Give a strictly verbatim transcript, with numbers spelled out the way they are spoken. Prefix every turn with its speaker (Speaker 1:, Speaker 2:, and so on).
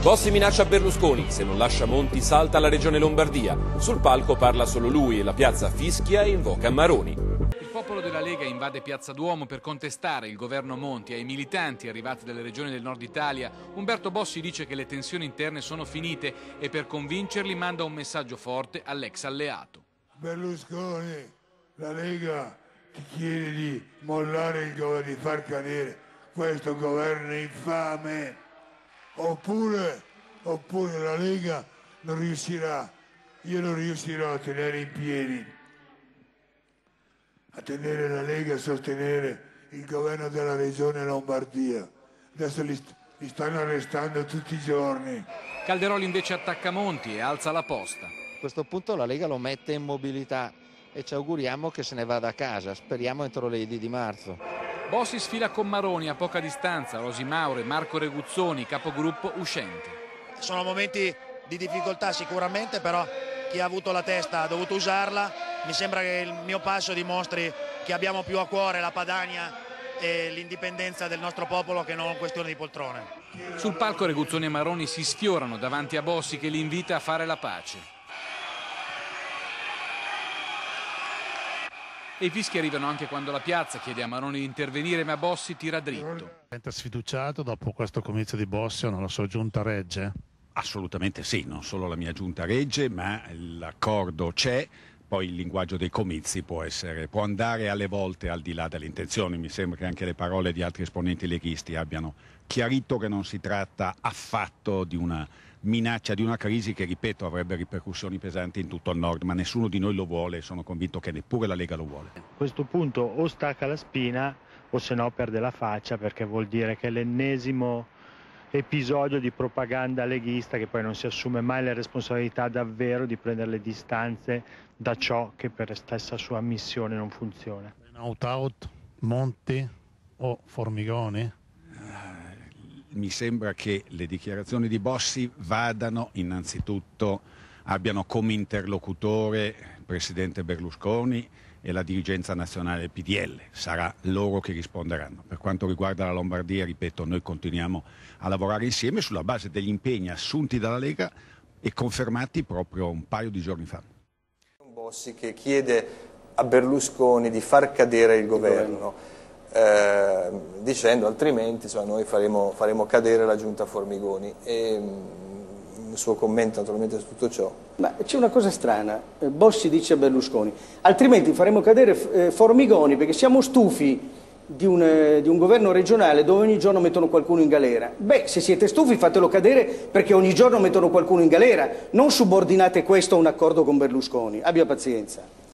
Speaker 1: Bossi minaccia Berlusconi, se non lascia Monti salta la regione Lombardia. Sul palco parla solo lui e la piazza fischia e invoca Maroni.
Speaker 2: Il popolo della Lega invade Piazza Duomo per contestare il governo Monti. Ai militanti arrivati dalle regioni del nord Italia, Umberto Bossi dice che le tensioni interne sono finite e per convincerli manda un messaggio forte all'ex alleato.
Speaker 3: Berlusconi, la Lega ti chiede di mollare il governo, di far cadere questo governo infame. Oppure, oppure la Lega non riuscirà, io non riuscirò a tenere in piedi, a tenere la Lega, a sostenere il governo della regione Lombardia. Adesso li, li stanno arrestando tutti i giorni.
Speaker 2: Calderoli invece attacca Monti e alza la posta.
Speaker 4: A questo punto la Lega lo mette in mobilità e ci auguriamo che se ne vada a casa, speriamo entro le di marzo.
Speaker 2: Bossi sfila con Maroni a poca distanza, Rosi Mauro e Marco Reguzzoni, capogruppo uscente.
Speaker 5: Sono momenti di difficoltà sicuramente, però chi ha avuto la testa ha dovuto usarla. Mi sembra che il mio passo dimostri che abbiamo più a cuore la Padania e l'indipendenza del nostro popolo che non questione di poltrone.
Speaker 2: Sul palco Reguzzoni e Maroni si sfiorano davanti a Bossi che li invita a fare la pace. E i fischi arrivano anche quando la piazza chiede a Maroni di intervenire, ma Bossi tira dritto.
Speaker 6: Diventa sfiduciato dopo questo comizio di Bossi o non la sua giunta regge?
Speaker 7: Assolutamente sì, non solo la mia giunta regge, ma l'accordo c'è. Poi il linguaggio dei comizi può, essere, può andare alle volte al di là delle intenzioni. Mi sembra che anche le parole di altri esponenti leghisti abbiano chiarito che non si tratta affatto di una minaccia, di una crisi che, ripeto, avrebbe ripercussioni pesanti in tutto il nord, ma nessuno di noi lo vuole e sono convinto che neppure la Lega lo vuole.
Speaker 8: A questo punto o stacca la spina o se no perde la faccia, perché vuol dire che è l'ennesimo episodio di propaganda leghista che poi non si assume mai la responsabilità davvero di prendere le distanze da ciò che per stessa sua missione non funziona.
Speaker 6: Out out, Monti o Formigoni?
Speaker 7: Mi sembra che le dichiarazioni di Bossi vadano innanzitutto, abbiano come interlocutore il presidente Berlusconi e la dirigenza nazionale del P D L. Sarà loro che risponderanno. Per quanto riguarda la Lombardia, ripeto, noi continuiamo a lavorare insieme sulla base degli impegni assunti dalla Lega e confermati proprio un paio di giorni fa.
Speaker 9: Bossi che chiede a Berlusconi di far cadere il governo. Eh, dicendo altrimenti insomma, noi faremo, faremo cadere la giunta Formigoni e il suo commento naturalmente su tutto ciò.
Speaker 10: Ma c'è una cosa strana, Bossi dice a Berlusconi altrimenti faremo cadere eh, Formigoni perché siamo stufi di un, eh, di un governo regionale dove ogni giorno mettono qualcuno in galera. Beh, se siete stufi fatelo cadere perché ogni giorno mettono qualcuno in galera, non subordinate questo a un accordo con Berlusconi, abbia pazienza.